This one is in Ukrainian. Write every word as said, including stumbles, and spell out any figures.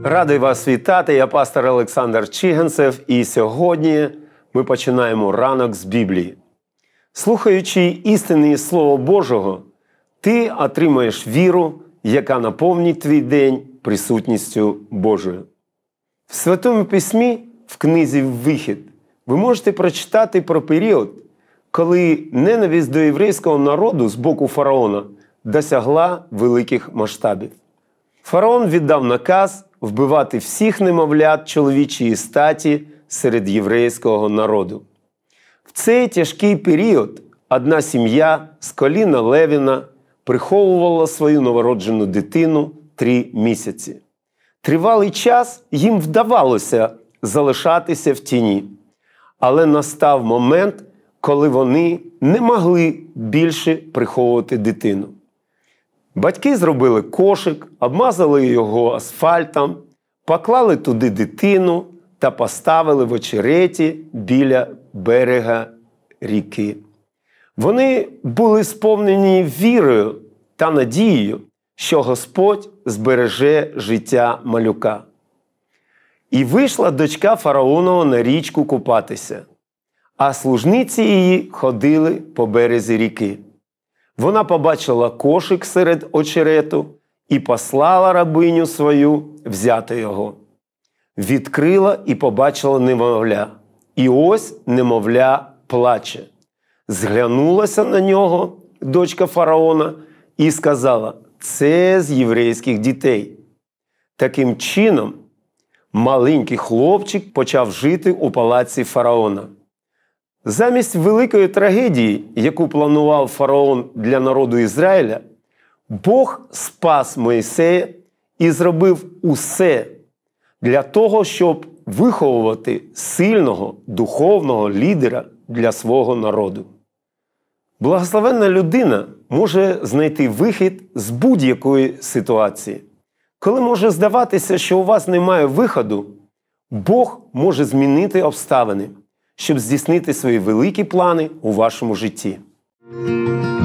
Радий вас вітати, я пастор Олександр Чигенцев, і сьогодні ми починаємо ранок з Біблії. Слухаючи істини Слова Божого, ти отримаєш віру, яка наповнить твій день присутністю Божою. В Святому Письмі, в книзі «Вихід», ви можете прочитати про період, коли ненависть до єврейського народу з боку фараона досягла великих масштабів. Фараон віддав наказ вбивати всіх немовлят чоловічої статі серед єврейського народу. В цей тяжкий період одна сім'я з коліна Левіна приховувала свою новороджену дитину три місяці. Тривалий час їм вдавалося залишатися в тіні. Але настав момент, коли вони не могли більше приховувати дитину. Батьки зробили кошик, обмазали його асфальтом, поклали туди дитину та поставили в очереті біля берега ріки. Вони були сповнені вірою та надією, що Господь збереже життя малюка. І вийшла дочка фараонова на річку купатися, а служниці її ходили по березі ріки. Вона побачила кошик серед очерету і послала рабиню свою взяти його. Відкрила і побачила немовля. І ось немовля плаче. Зглянулася на нього дочка фараона і сказала: «Це з єврейських дітей». Таким чином, маленький хлопчик почав жити у палаці фараона. Замість великої трагедії, яку планував фараон для народу Ізраїля, Бог спас Мойсея і зробив усе для того, щоб виховувати сильного духовного лідера для свого народу. Благословенна людина може знайти вихід з будь-якої ситуації. Коли може здаватися, що у вас немає виходу, Бог може змінити обставини, щоб здійснити свої великі плани у вашому житті.